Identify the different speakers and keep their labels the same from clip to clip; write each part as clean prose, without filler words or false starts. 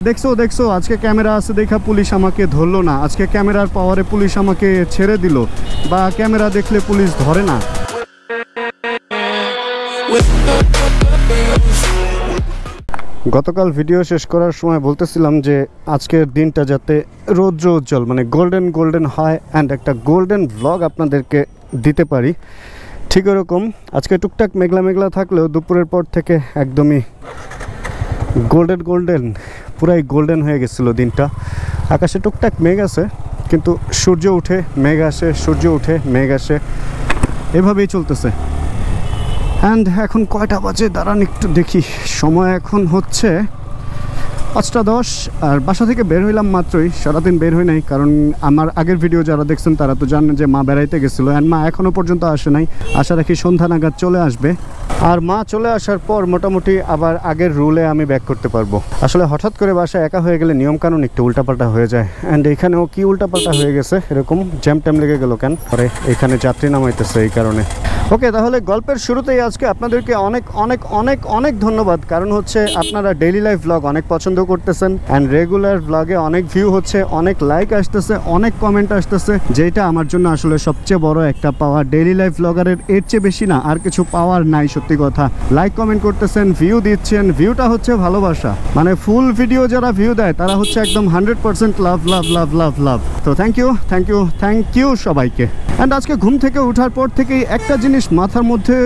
Speaker 1: দেখছো দেখছো আজকে ক্যামেরা আছে দেখা পুলিশ আমাকে ধরলো না, আজকে ক্যামেরার পাওয়ারে পুলিশ আমাকে ছেড়ে দিল, বা ক্যামেরা দেখলে পুলিশ ধরে না। গতকাল ভিডিও শেষ করার সময় বলতেছিলাম যে আজকের দিনটা যাতে রৌদ্র উজ্জ্বল মানে গোল্ডেন গোল্ডেন হয় অ্যান্ড একটা গোল্ডেন ভ্লগ আপনাদেরকে দিতে পারি। ঠিক এরকম আজকে টুকটাক মেঘলা মেঘলা থাকলেও দুপুরের পর থেকে একদমই গোল্ডেন গোল্ডেন, পুরাই গোল্ডেন হয়ে গেছিলো দিনটা। আকাশে টুকটাক মেঘ আছে, কিন্তু সূর্য উঠে মেঘ আসে, সূর্য উঠে মেঘ আসে, এভাবেই চলতেছে। অ্যান্ড এখন কয়টা বাজে দাঁড়ান একটু দেখি, সময় এখন হচ্ছে 5:10। আর বাসা থেকে বের হইলাম মাত্রই, সারাদিন বের হই নাই, কারণ আমার আগের ভিডিও যারা দেখছেন তারা তো জানেন যে মা বেড়াইতে গেছিলো, অ্যান্ড মা এখনও পর্যন্ত আসে নাই। আশা রাখি সন্ধ্যা নাগাদ চলে আসবে। আর মা চলে আসার পর মোটামুটি আবার আগের রুলে আমি ব্যাক করতে পারবো। আসলে হঠাৎ করে বাসায় একা হয়ে গেলে নিয়মকানুন একটু উল্টাপাল্টা হয়ে যায়, অ্যান্ড এখানেও কি উল্টাপাল্টা হয়ে গেছে, এরকম জ্যাম ট্যাম লেগে গেল কেন, পরে এখানে যাত্রী নামাইতেছে এই কারণে। ওকে, তাহলে গল্পের শুরুতেই আজকে আপনাদেরকে অনেক অনেক অনেক অনেক ধন্যবাদ, কারণ হচ্ছে আপনারা ডেইলি লাইফ ব্লগ অনেক পছন্দ করতেছেন, অ্যান্ড রেগুলার ব্লগে অনেক ভিউ হচ্ছে, অনেক লাইক আসতেছে, অনেক কমেন্ট আসতেছে, যেটা আমার জন্য আসলে সবচেয়ে বড় একটা পাওয়া। ডেইলি লাইফ ব্লগারের এর চেয়ে বেশি না আর কিছু পাওয়ার নাই, সত্যি কথা। লাইক কমেন্ট করতেছেন, ভিউ দিচ্ছেন, ভিউটা হচ্ছে ভালোবাসা, মানে ফুল ভিডিও যারা ভিউ দেয় তারা হচ্ছে একদম 100% লাভ লাভ লাভ লাভ লাভ। তো thank you thank you thank you সবাইকে। অ্যান্ড আজকে ঘুম থেকে ওঠার পর থেকেই একটা জিনিস মাথার মধ্যে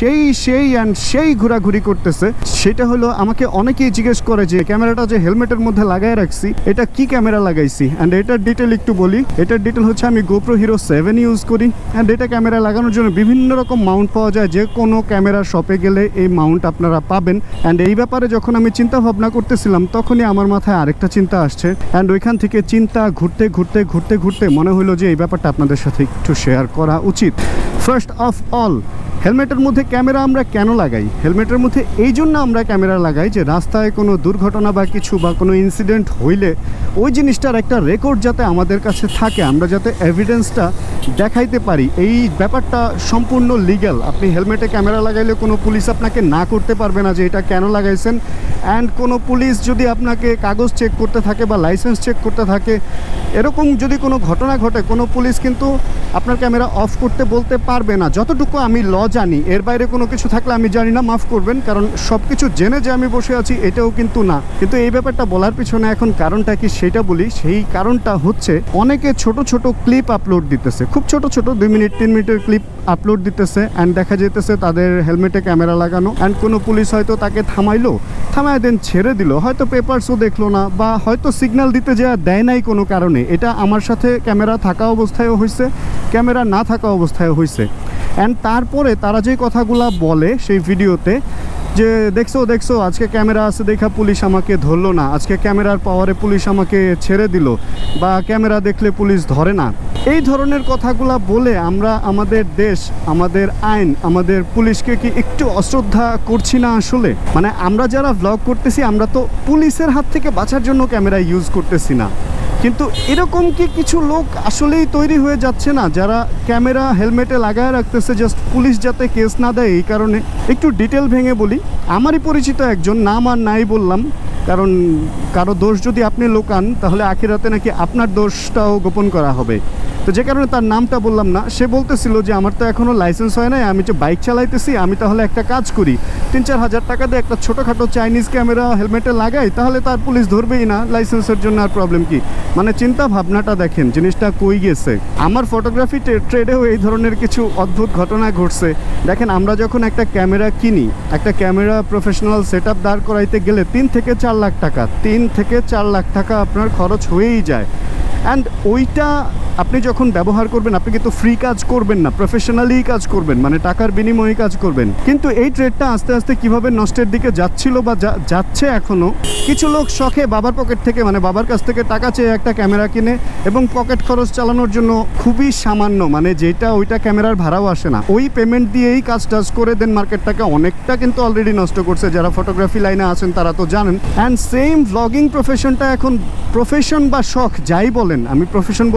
Speaker 1: সেই ঘোরাঘুরি করতেছে, সেটা হলো আমাকে অনেকেই জিজ্ঞেস করে যে ক্যামেরাটা যে হেলমেটের মধ্যে লাগাই রাখছি এটা কি ক্যামেরা লাগাইছি। অ্যান্ড এটার ডিটেল একটু বলি। এটার ডিটেল হচ্ছে আমি GoPro Hero 7 ইউজ করি, অ্যান্ড এটা ক্যামেরা লাগানোর জন্য বিভিন্ন রকম মাউন্ট পাওয়া যায়, যে কোনো ক্যামেরা শপে গেলে এই মাউন্ট আপনারা পাবেন। অ্যান্ড এই ব্যাপারে যখন আমি চিন্তা ভাবনা করতেছিলাম তখনই আমার মাথায় আরেকটা চিন্তা আসছে, অ্যান্ড ওইখান থেকে চিন্তা ঘুরতে ঘুরতে ঘুরতে ঘুরতে মনে হলো যে এই ব্যাপারটা আপনাদের সাথে একটু শেয়ার করা উচিত। ফার্স্ট অফ অল, হেলমেটের মধ্যে ক্যামেরা আমরা কেন লাগাই? হেলমেটের মধ্যে এই জন্য আমরা ক্যামেরা লাগাই যে রাস্তায় কোনো দুর্ঘটনা বা কিছু বা কোনো ইনসিডেন্ট হইলে ওই জিনিসটার একটা রেকর্ড যাতে আমাদের কাছে থাকে, আমরা যাতে এভিডেন্সটা দেখাইতে পারি। এই ব্যাপারটা সম্পূর্ণ লিগ্যাল। আপনি হেলমেটে ক্যামেরা লাগাইলে কোনো পুলিশ আপনাকে না করতে পারবে না যে এটা কেন লাগাইছেন। অ্যান্ড কোনো পুলিশ যদি আপনাকে কাগজ চেক করতে থাকে বা লাইসেন্স চেক করতে থাকে, এরকম যদি কোনো ঘটনা ঘটে, কোনো পুলিশ কিন্তু আপনার ক্যামেরা অফ করতে বলতে পারবে না। যতটুকু আমি ল জানি, এর বাইরে কোনো কিছু থাকলে আমি জানি না, মাফ করবেন, কারণ সব কিছু জেনে যে আমি বসে আছি এটাও কিন্তু না। কিন্তু এই ব্যাপারটা বলার পিছনে এখন কারণটা কি সেটা বলি। সেই কারণটা হচ্ছে অনেকে ছোট ছোট ক্লিপ আপলোড দিতেছে, খুব ছোট ছোট 2 মিনিট 3 মিনিটের ক্লিপ আপলোড দিতেছে, অ্যান্ড দেখা যেতেছে তাদের হেলমেটে ক্যামেরা লাগানো, অ্যান্ড কোনো পুলিশ হয়তো তাকে থামায় দেন ছেড়ে দিল, হয়তো পেপারসও দেখলো না, বা হয়তো সিগন্যাল দিতে যা দেয় নাই কোনো কারণে। এটা আমার সাথে ক্যামেরা থাকা অবস্থায়ও হয়েছে, ক্যামেরা না থাকা অবস্থায়ও হয়েছে। অ্যান্ড তারপরে তারা যে কথাগুলো বলে সেই ভিডিওতে যে দেখছো আজকে ক্যামেরা আছে দেখা পুলিশ আমাকে ধরলো না, আজকে ক্যামেরার পাওয়ারে পুলিশ আমাকে ছেড়ে দিল, বা ক্যামেরা দেখলে পুলিশ ধরে না, এই ধরনের কথাগুলো বলে আমরা আমাদের দেশ, আমাদের আইন, আমাদের পুলিশকে কি একটু অশ্রদ্ধা করছি না? আসলে মানে আমরা যারা ভ্লগ করতেছি আমরা তো পুলিশের হাত থেকে বাঁচার জন্য ক্যামেরা ইউজ করতেছি না, কিন্তু এরকম কি কিছু লোক আসলেই তৈরি হয়ে যাচ্ছে না যারা ক্যামেরা হেলমেটে লাগায় রাখতেছে জাস্ট পুলিশ যাতে কেস না দেয় এই কারণে? একটু ডিটেল ভেঙে বলি। আমারই পরিচিত একজন, নাম আর নাই বললাম, কারণ কারো দোষ যদি আপনি লোকান তাহলে আখিরাতে নাকি আপনার দোষটাও গোপন করা হবে। তো যে কারণে তার নামটা বললাম না। সে বলতেছিল যে আমার তো এখনও লাইসেন্স হয় নাই, আমি যে বাইক চালাইতেছি, আমি তাহলে একটা কাজ করি, 3-4 হাজার টাকা দিয়ে একটা ছোটোখাটো চাইনিজ ক্যামেরা হেলমেটে লাগাই, তাহলে তার পুলিশ ধরবেই না, লাইসেন্সের জন্য আর প্রবলেম কি? মানে চিন্তা ভাবনাটা দেখেন, জিনিসটা কই গেছে। আমার ফটোগ্রাফি ট্রেডেও এই ধরনের কিছু অদ্ভুত ঘটনা ঘটছে। দেখেন, আমরা যখন একটা ক্যামেরা কিনি, একটা ক্যামেরা প্রফেশনাল সেট আপ দাঁড় করাইতে গেলে 3 থেকে 4 লাখ টাকা, 3 থেকে 4 লাখ টাকা আপনার খরচ হয়েই যায়। অ্যান্ড ওইটা আপনি যখন ব্যবহার করবেন, আপনি কিন্তু ফ্রি কাজ করবেন না, প্রফেশনালি কাজ করবেন, মানে টাকার বিনিময়ে কাজ করবেন। কিন্তু এই ট্রেডটা আস্তে আস্তে কিভাবে নষ্টের দিকে যাচ্ছিল বা যাচ্ছে এখনও। কিছু লোক শখে বাবার পকেট থেকে, মানে বাবার কাছ থেকে টাকা চেয়ে একটা ক্যামেরা কিনে, এবং পকেট খরচ চালানোর জন্য খুবই সামান্য, মানে যেটা ওইটা ক্যামেরার ভাড়াও আসে না, ওই পেমেন্ট দিয়েই কাজ টাজ করে দেন। মার্কেটটাকে অনেকটা কিন্তু অলরেডি নষ্ট করছে। যারা ফটোগ্রাফি লাইনে আছেন তারা তো জানেন। অ্যান্ড সেম ভ্লগিং প্রফেশনটা এখন, প্রফেশন বা শখ যাই বলেন, আমি প্রফেশন বলে ফেলছি,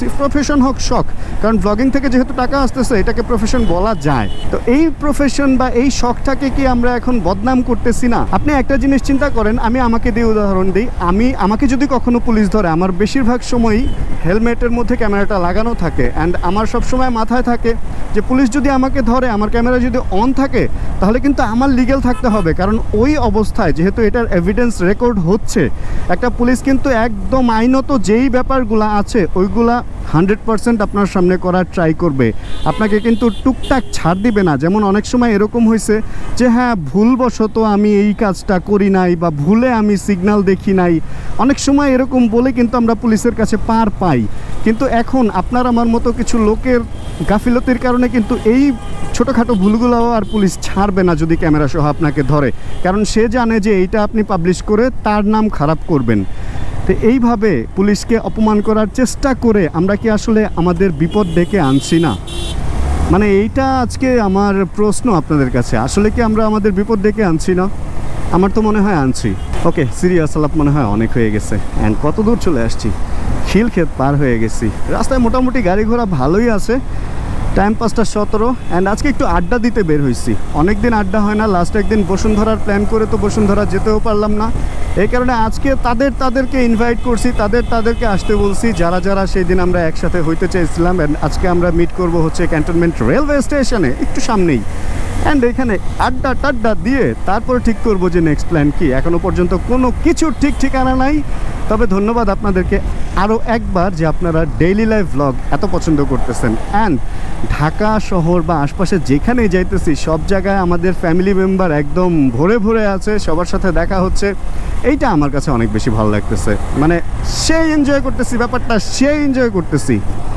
Speaker 1: প্রফেশন হোক শখ, কারণ ব্লগিং থেকে যেহেতু টাকা আসতেছে এটাকে প্রফেশন বলা যায়। তো এই প্রফেশন বা এই শখটাকে কি আমরা এখন বদনাম করতেছি না? আপনি একটা জিনিস চিন্তা করেন, আমি আমাকে দিয়ে উদাহরণ দিই। আমাকে যদি কখনো পুলিশ ধরে, আমার বেশিরভাগ সময়ই হেলমেটের মধ্যে ক্যামেরাটা লাগানো থাকে, অ্যান্ড আমার সবসময় মাথায় থাকে যে পুলিশ যদি আমাকে ধরে, আমার ক্যামেরা যদি অন থাকে, তাহলে কিন্তু আমার লিগ্যাল থাকতে হবে। কারণ ওই অবস্থায় যেহেতু এটার এভিডেন্স রেকর্ড হচ্ছে, একটা পুলিশ কিন্তু একদম আইনত যেই ব্যাপারগুলো আছে ওইগুলা 100% আপনার সামনে করার ট্রাই করবে, আপনাকে কিন্তু টুকটাক ছাড় দিবে না। যেমন অনেক সময় এরকম হয়েছে যে হ্যাঁ ভুলবশত আমি এই কাজটা করি নাই বা ভুলে আমি সিগন্যাল দেখি নাই, অনেক সময় এরকম বলে কিন্তু আমরা পুলিশের কাছে পার পাই। কিন্তু এখন আপনার আমার মতো কিছু লোকের গাফিলতির কারণে কিন্তু এই ছোটোখাটো ভুলগুলোও আর পুলিশ ছাড়বে না যদি ক্যামেরা সহ আপনাকে ধরে, কারণ সে জানে যে এইটা আপনি পাবলিশ করে তার নাম খারাপ করবেন। তো এইভাবে পুলিশকে অপমান করার চেষ্টা করে আমরা কি আসলে আমাদের বিপদ ডেকে আনছি না? মানে এইটা আজকে আমার প্রশ্ন আপনাদের কাছে, আসলে কি আমরা আমাদের বিপদ ডেকে আনছি না? আমার তো মনে হয় আনছি। ওকে, সিরিয়াস আলাপ মনে হয় অনেক হয়ে গেছে, অ্যান্ড কত দূর চলে আসছি, খিলক্ষেত পার হয়ে গেছি। রাস্তায় মোটামুটি গাড়ি ঘোড়া ভালোই আছে, টাইম 5টা 17, অ্যান্ড আজকে একটু আড্ডা দিতে বের হয়েছি। অনেক দিন আড্ডা হয় না, লাস্ট একদিন বসুন্ধরার প্ল্যান করে তো বসুন্ধরা যেতেও পারলাম না, এই কারণে আজকে তাদেরকে ইনভাইট করছি, তাদেরকে আসতে বলছি যারা সেই দিন আমরা একসাথে হইতে চাইছিলাম। অ্যান্ড আজকে আমরা মিট করব হচ্ছে ক্যান্টনমেন্ট রেলওয়ে স্টেশনে একটু সামনেই, অ্যান্ড এখানে আড্ডা টাড্ডা দিয়ে তারপরে ঠিক করব যে নেক্সট প্ল্যান কি। এখনও পর্যন্ত কোনো কিছু ঠিক ঠিকানা নাই, তবে ধন্যবাদ আপনাদেরকে আরও একবার যে আপনারা ডেইলি লাইফ ভ্লগ এত পছন্দ করতেছেন। অ্যান্ড ঢাকা শহর বা আশপাশে যেখানেই যাইতেছি সব জায়গায় আমাদের ফ্যামিলি মেম্বার একদম ভরে ভরে আছে, সবার সাথে দেখা হচ্ছে, এইটা আমার কাছে অনেক বেশি ভালো লাগতেছে। মানে সেই এনজয় করতেছি ব্যাপারটা, সেই এনজয় করতেছি।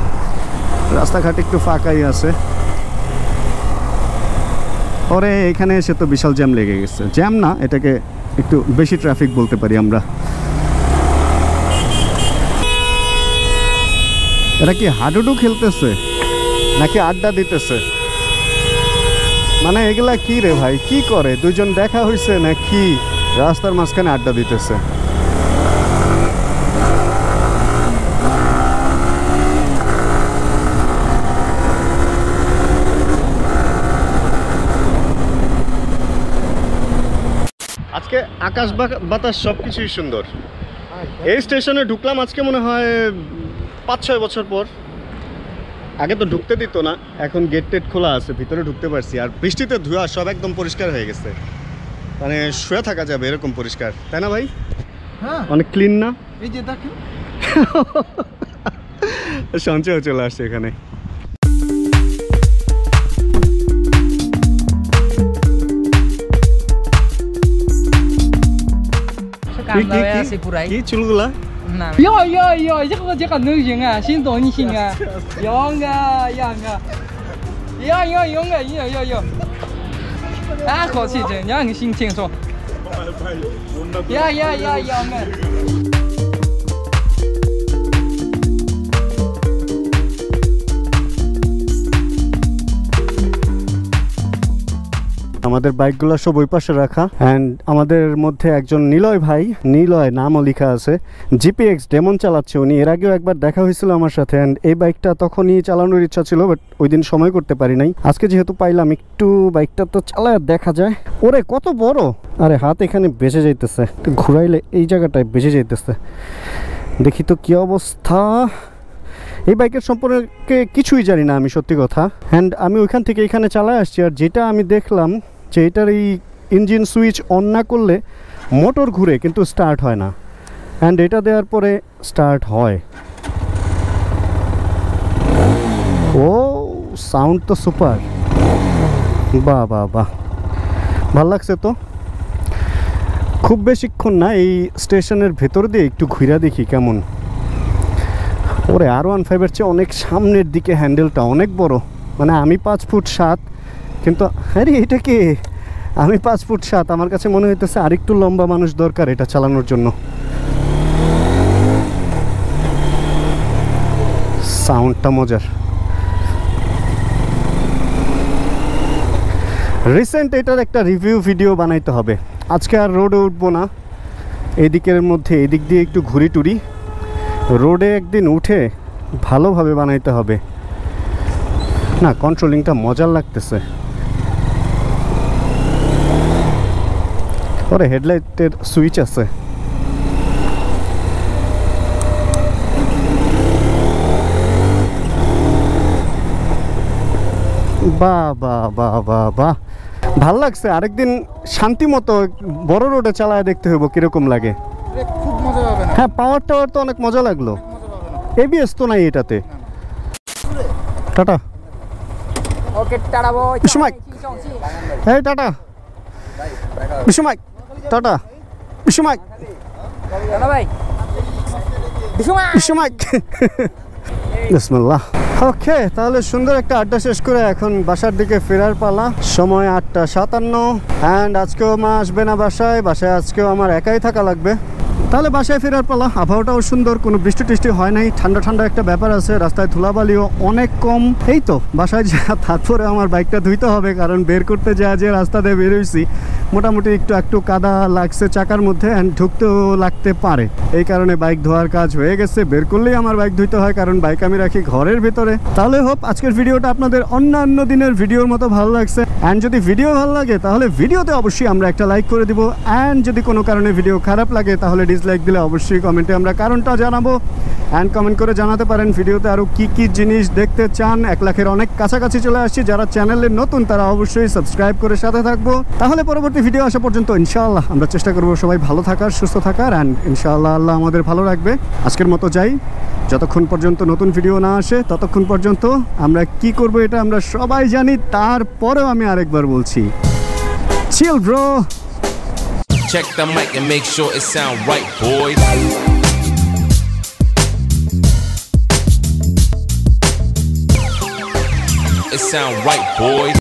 Speaker 1: রাস্তাঘাট একটু ফাঁকাই আছে। পরে এখানে এসে তো বিশাল জ্যাম লেগে গেছে, জ্যাম না, এটাকে একটু বেশি ট্রাফিক বলতে পারি আমরা। এরা কি হাডুডু খেলতেছে নাকি আড্ডা দিতেছে? মানে এগুলা কি রে ভাই, কি করে? দুজন দেখা হয়েছে নাকি রাস্তার মাঝখানে আড্ডা দিতেছে? আজকে আকাশ বাতাস সবকিছুই সুন্দর। এই স্টেশনে ঢুকলাম আজকে মনে হয় 5-6 বছর পর। আগে তো ঢুকতে দিত না, এখন গেট টেট খোলা আছে, ভিতরে ঢুকতে পারছি। আর বৃষ্টিতে ধোয়া সব একদম পরিষ্কার হয়ে গেছে, মানে শুয়ে থাকা যাবে এরকম পরিষ্কার, তাই না ভাই? হ্যাঁ, অনেক ক্লিন না? এই যে দেখেন সঞ্চয় চলে আসছে এখানে। কি চুলগুলা?
Speaker 2: 这个能行啊，心动你行啊，用啊，用，啊，好气劲，让你心情说，用啊。
Speaker 1: আমাদের বাইকগুলো সব ওই পাশে রাখা, অ্যান্ড আমাদের মধ্যে একজন নিলয় ভাই, নিলয় নামও লেখা আছে, জিপিএক্স ডেমন চালাচ্ছে উনি। এর আগেও একবার দেখা হয়েছিল আমার সাথে, অ্যান্ড এই বাইকটা তখনই চালানোর ইচ্ছা ছিল, বাট ওই দিন সময় করতে পারি নাই। আজকে যেহেতু পাইলাম, একটু বাইকটা তো চালায় দেখা যায়। ওরে কত বড়! আরে হাত এখানে বেঁচে যাইতেছে, ঘুরাইলে এই জায়গাটায় বেঁচে যাইতেছে। দেখি তো কি অবস্থা। এই বাইকের সম্পর্কে কিছুই জানি না আমি, সত্যি কথা। অ্যান্ড আমি ওইখান থেকে এখানে চালায় আসছি, আর যেটা আমি দেখলাম যে এটার এই ইঞ্জিন সুইচ অন না করলে মোটর ঘুরে কিন্তু স্টার্ট হয় না, অ্যান্ড এটা দেওয়ার পরে স্টার্ট হয়। ও সাউন্ড তো সুপার, বাহ বাহ বাহ, ভাল লাগছে তো। খুব বেশিক্ষণ না, এই স্টেশনের ভেতর দিয়ে একটু ঘুরা দেখি কেমন। ওরে R15-এর চেয়ে অনেক সামনের দিকে, হ্যান্ডেলটা অনেক বড়। মানে আমি 5 ফুট 7, কিন্তু আরে এটা কি, আমি 5 ফুট 7, আমার কাছে মনে হইতেছে আরেকটু লম্বা মানুষ দরকার এটা চালানোর জন্য। সাউন্ডটা মজার। রিসেন্ট এটার একটা রিভিউ ভিডিও বানাইতে হবে। আজকে আর রোডে উঠবো না, এদিকের মধ্যে এদিক দিয়ে একটু ঘুরি টুরি। রোডে একদিন উঠে ভালোভাবে বানাইতে হবে। না, কন্ট্রোলিংটা মজার লাগতেছে। ওরে হেডলাইটের সুইচ আছে। বাহ বাহ বাহ বাহ বাহ, ভাল লাগছে। আরেকদিন শান্তি মতো বড় রোডে চালায় দেখতে হইব কিরকম লাগে।
Speaker 3: খুব মজা পাবে না।
Speaker 1: হ্যাঁ, পাওয়ার টাওয়ার তো অনেক মজা লাগলো। এবিএস তো নাই এটাতে। টাটা।
Speaker 2: ওকে টাটা বয়।
Speaker 1: বিশ্বমাইক, এই টাটা। বিশ্বমাইক, টাটা। বিশ্বমাইক,
Speaker 2: টাটা ভাই। বিশ্বমাইক।
Speaker 1: বিশ্বমাইক। বিসমিল্লাহ। ওকে, তাহলে সুন্দর একটা আড্ডা শেষ করে এখন বাসার দিকে ফেরার পালা। সময় 8:57 অ্যান্ড আজকেও মা আসবে না বাসায়। বাসায় আজকেও আমার একাই থাকা লাগবে। তাহলে বাসায় ফেরার পালা। আবহাওয়াটাও সুন্দর, কোনো বৃষ্টি টিষ্টি হয় নাই। ঠান্ডা ঠান্ডা একটা ব্যাপার আছে, রাস্তায় ধুলাবালিও অনেক কম। এই তো বাসায় যা, তারপরে আমার বাইকটা ধুইতে হবে, কারণ বের করতে যা যে রাস্তা দিয়ে বের হয়েছি মোটামুটি একটু কাদা লাগছে চাকার মধ্যে, অ্যান্ড ঢুকতেও লাগতে পারে। এই কারণে বাইক ধোয়ার কাজ হয়ে গেছে। বের করলেই আমার বাইক ধুইতে হয়, কারণ বাইক আমি রাখি ঘরের ভিতরে। তাহলে হোপ আজকের ভিডিওটা আপনাদের অন্যান্য দিনের ভিডিওর মতো ভালো লাগছে। অ্যান্ড যদি ভিডিও ভালো লাগে তাহলে ভিডিওতে অবশ্যই আমরা একটা লাইক করে দিব। অ্যান্ড যদি কোনো কারণে ভিডিও খারাপ লাগে তাহলে ডিসলাইক দিলে অবশ্যই কমেন্টে আমরা কারণটা জানাবো। অ্যান্ড কমেন্ট করে জানাতে পারেন ভিডিওতে আরও কী কী জিনিস দেখতে চান। 1 লাখের অনেক কাছাকাছি চলে আসছি। যারা চ্যানেলে নতুন তারা অবশ্যই সাবস্ক্রাইব করে সাথে থাকবো। তাহলে পরবর্তী ভিডিও আসা পর্যন্ত ইনশাআল্লাহ আমরা চেষ্টা করবো সবাই ভালো থাকার, সুস্থ থাকার, অ্যান্ড ইনশাআল্লাহ আল্লাহ আমাদের ভালো রাখবে। আজকের মতো যাই, যতক্ষণ পর্যন্ত নতুন ভিডিও না আসে ততক্ষণ পর্যন্ত আমরা কি করব এটা আমরা সবাই জানি। তারপরেও আমি আরেকবার বলছি, chill bro.
Speaker 4: Check the mic and make sure it sound right, boys. It sound right, boys.